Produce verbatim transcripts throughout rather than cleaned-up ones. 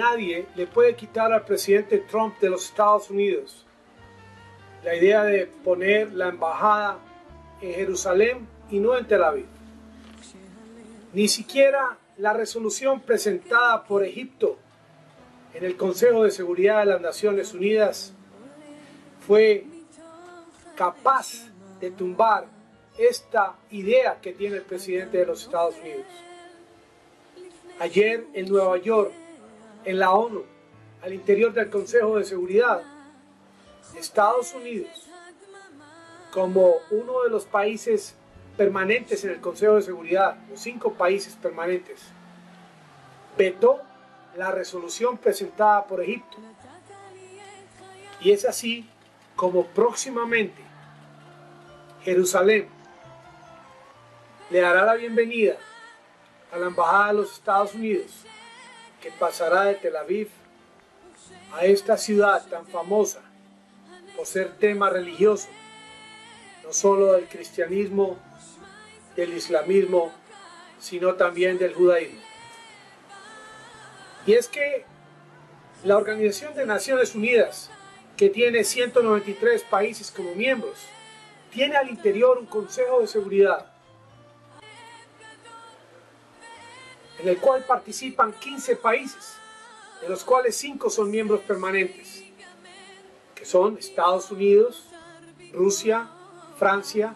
nadie le puede quitar al presidente Trump de los Estados Unidos la idea de poner la embajada en Jerusalén y no en Tel Aviv. Ni siquiera la resolución presentada por Egipto en el Consejo de Seguridad de las Naciones Unidas fue capaz de tumbar esta idea que tiene el presidente de los Estados Unidos. Ayer en Nueva York, en la ONU, al interior del Consejo de Seguridad, Estados Unidos, como uno de los países permanentes en el Consejo de Seguridad, los cinco países permanentes, vetó la resolución presentada por Egipto. Y es así como próximamente Jerusalén le dará la bienvenida a la Embajada de los Estados Unidos, que pasará de Tel Aviv a esta ciudad tan famosa por ser tema religioso, no solo del cristianismo, del islamismo, sino también del judaísmo. Y es que la Organización de Naciones Unidas, que tiene ciento noventa y tres países como miembros, tiene al interior un Consejo de Seguridad en el cual participan quince países, de los cuales cinco son miembros permanentes, que son Estados Unidos, Rusia, Francia,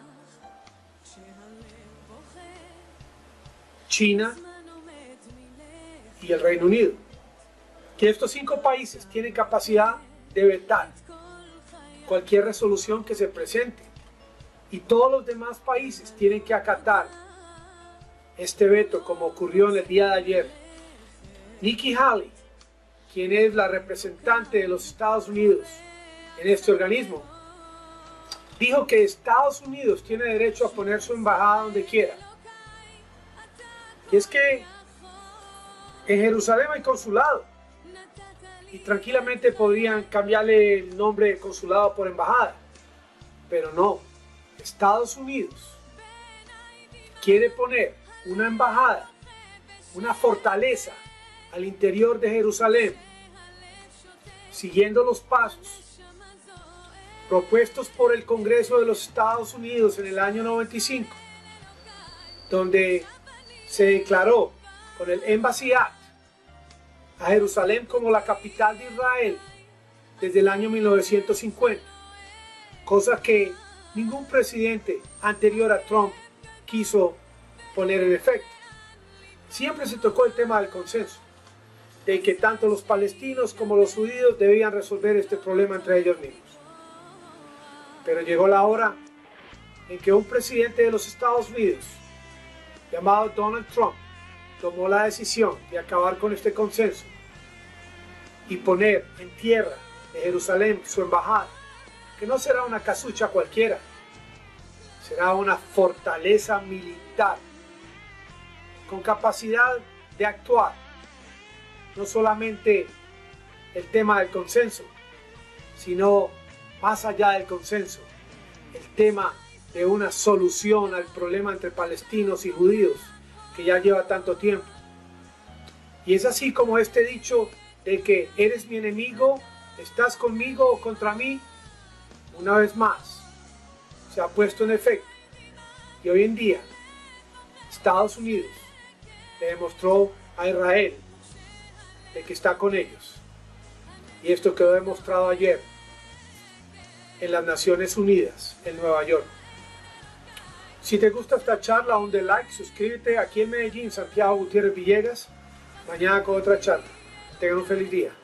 China y el Reino Unido. Que estos cinco países tienen capacidad de vetar cualquier resolución que se presente, y todos los demás países tienen que acatar este veto, como ocurrió en el día de ayer. Nikki Haley, quien es la representante de los Estados Unidos en este organismo, dijo que Estados Unidos tiene derecho a poner su embajada donde quiera. Y es que en Jerusalén hay consulado, y tranquilamente podrían cambiarle el nombre de consulado por embajada, pero no. Estados Unidos quiere poner una embajada, una fortaleza al interior de Jerusalén, siguiendo los pasos propuestos por el Congreso de los Estados Unidos en el año noventa y cinco, donde se declaró con el Embassy Act a Jerusalén como la capital de Israel desde el año mil novecientos cincuenta, cosa que ningún presidente anterior a Trump quiso poner en efecto. Siempre se tocó el tema del consenso, de que tanto los palestinos como los judíos debían resolver este problema entre ellos mismos. Pero llegó la hora en que un presidente de los Estados Unidos, llamado Donald Trump, tomó la decisión de acabar con este consenso y poner en tierra de Jerusalén su embajada, que no será una casucha cualquiera, será una fortaleza militar con capacidad de actuar no solamente el tema del consenso, sino más allá del consenso, el tema de una solución al problema entre palestinos y judíos que ya lleva tanto tiempo. Y es así como este dicho de que eres mi enemigo, estás conmigo o contra mí, una vez más se ha puesto en efecto. Y hoy en día Estados Unidos le demostró a Israel de que está con ellos. Y esto quedó demostrado ayer en las Naciones Unidas en Nueva York. Si te gusta esta charla, honde like, suscríbete. Aquí en Medellín, Santiago Gutiérrez Villegas. Mañana con otra charla. Tengan un feliz día.